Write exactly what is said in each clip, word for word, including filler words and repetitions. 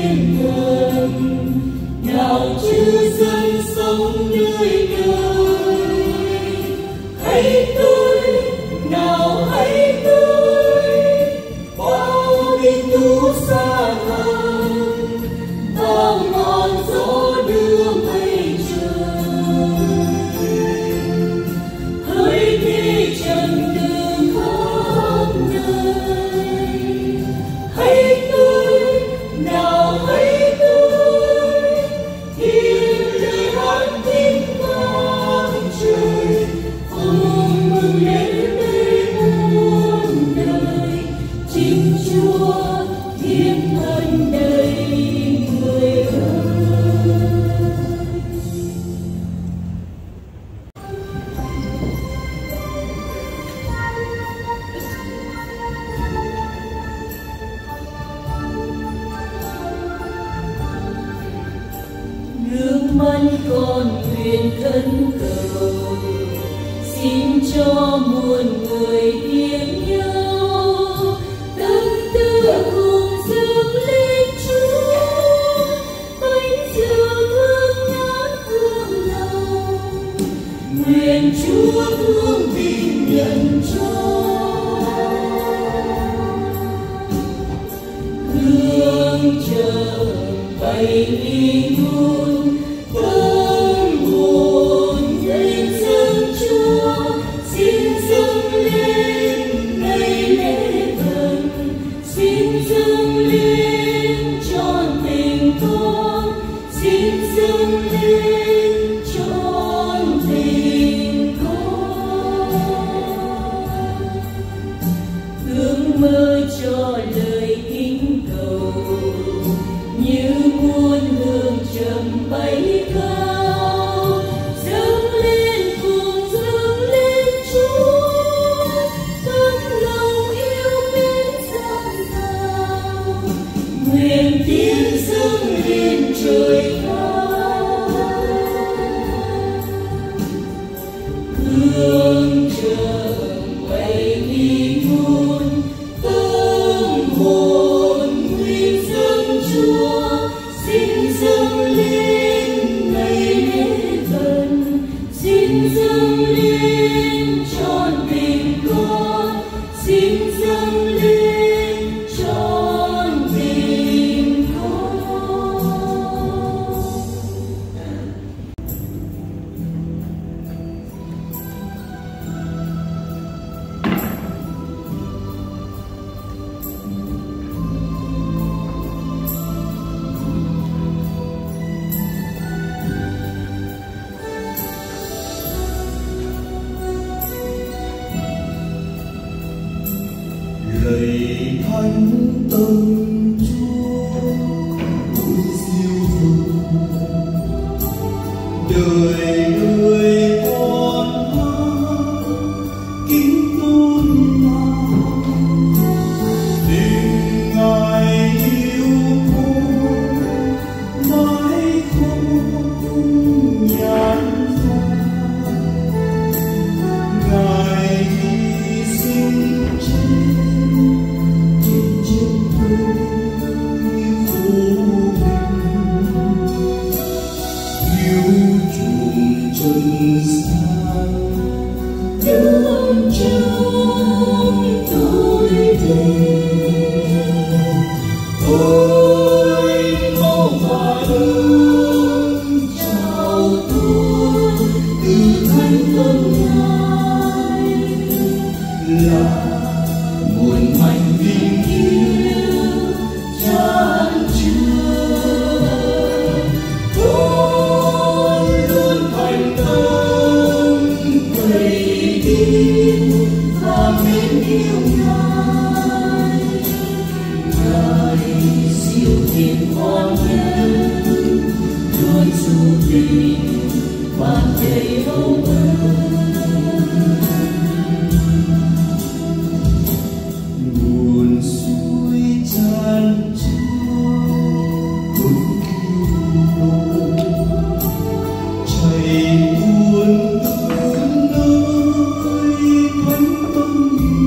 thiên thần, nào chư dân sống nơi đời. Hãy tới, nào hãy tới, bao linh thú xa gần, bao ngọn gió đưa mây trời. Hỡi thế trần từ khắp nơi, hãy tới, nào hãy tới, tiếng lời hát tiếng vang trời, cùng mừng lên đây muôn đời. Chính Chúa thiên thần đầy người ơi. Nước mắt con nguyện khấn cầu, xin cho muôn người tiếng nhau, tâm tư cùng dâng lên Chúa, bánh rượu thơm ngát hương lòng. Nguyện Chúa thương tình nhận cho, hương trầm bay ly hôn, tâm hồn nguyện dâng Chúa, xin dâng lên ngày lễ thần, xin dâng lên trọn tình con, xin dâng lên trọn tình con. Ước mơ cho lời kính cầu, như muôn hương trầm bay cao, dâng lên cùng dâng lên Chúa, tấm lòng yêu mến dâng dào. Nguyện tiếng dâng lên trời cao, hương trầm bay ly hôn, tâm hồn nguyện dâng Chúa, xin dâng lên ngày lễ thần, xin dâng lên trọn tình con, xin dâng lên trọn tình con. Lạy Thánh Tâm Chúa, ôi siêu vương, đời đời con hát kính tôn Ngài, tình Ngài yêu con mãi không nhạt phai. Ngài hy sinh trên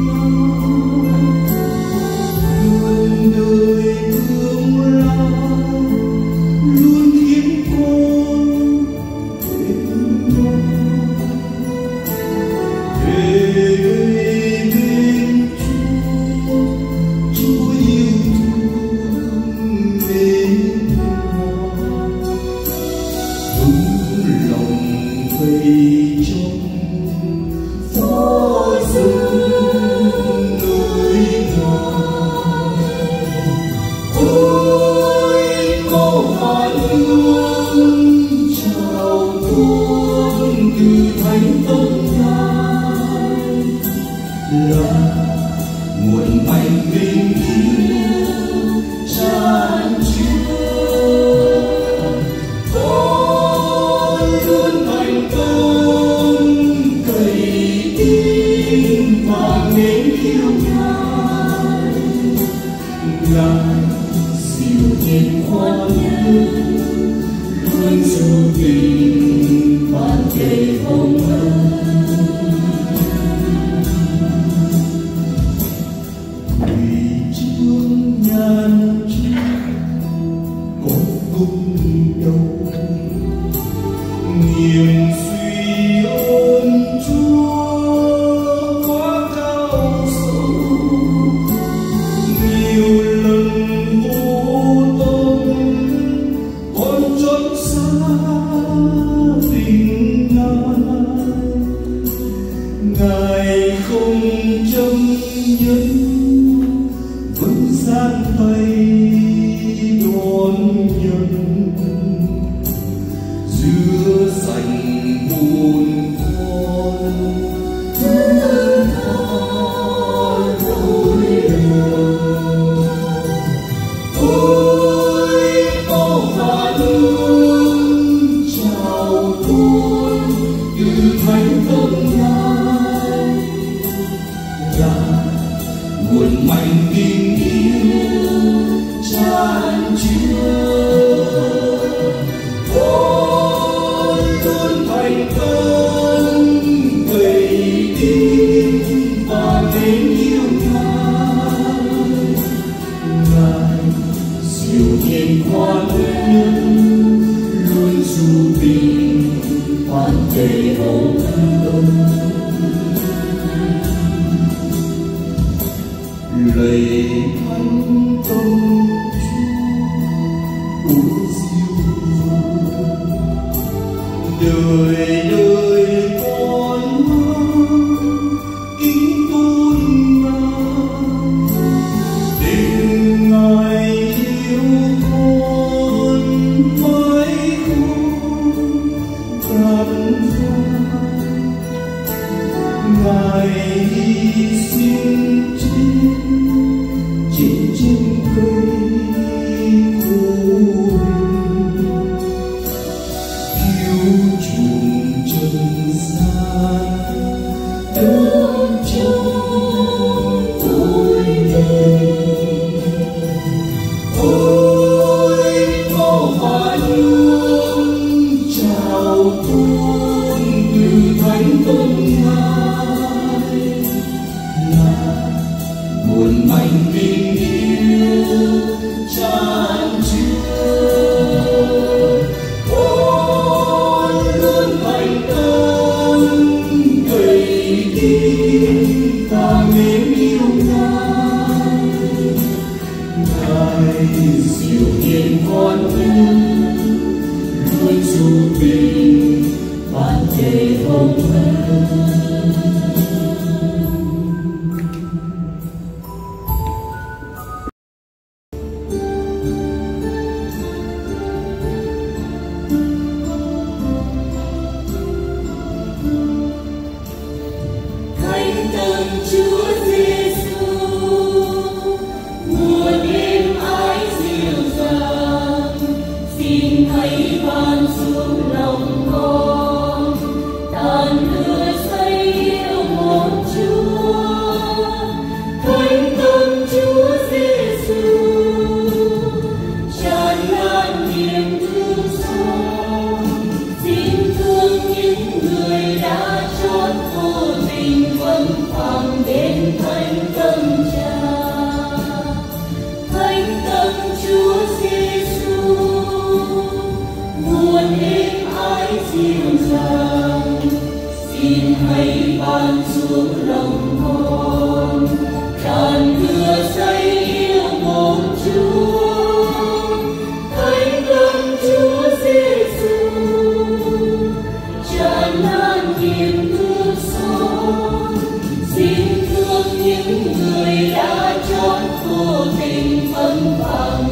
đời thương lá thánh tâm Ngài là nguồn mạnh tình yêu tràn chứa. Con luôn thành công cậy tin và mến yêu Ngài. Ngài siêu nhiên khoan nhân luôn du tình ban kề hồng ân. Vì chương nhan trước có cung đầu nghiêng suy ơn Chúa quá cao sâu. Nhiều lần vô tâm con chốn xa tình Ngài. Ngài không chấp nhận vẫn giang tay đón nhận giữa sảnh muôn con. Thương con vui lòng ôi có phản hương chào tuôn từ thánh tâm Ngài là nguồn mạnh tình yêu tràn chứa. Con luôn thành công cậy tin và mến yêu Ngài. Ngài siêu nhiên khoan nhân luôn du tình ban kề hồng ân. Lạy thánh tâm Chúa siêu đời đời con kính tôn Ngài. Tình Ngài yêu con mãi không gạt phai. Ngài hy sinh trên trên cây khô cứu chuộc trần gian đỡ trong tôi tình. Ôi có phản hương chào tuôn từ thánh tâm Ngài là nguồn mạnh tình yêu tràn chứa. Con luôn thành công cậy tin và mến yêu Ngài. Ngài siêu nhiên khoan nhân luôn du tình ban kề hồng ân. Xin thương những người đã chót vô tình phấn phàng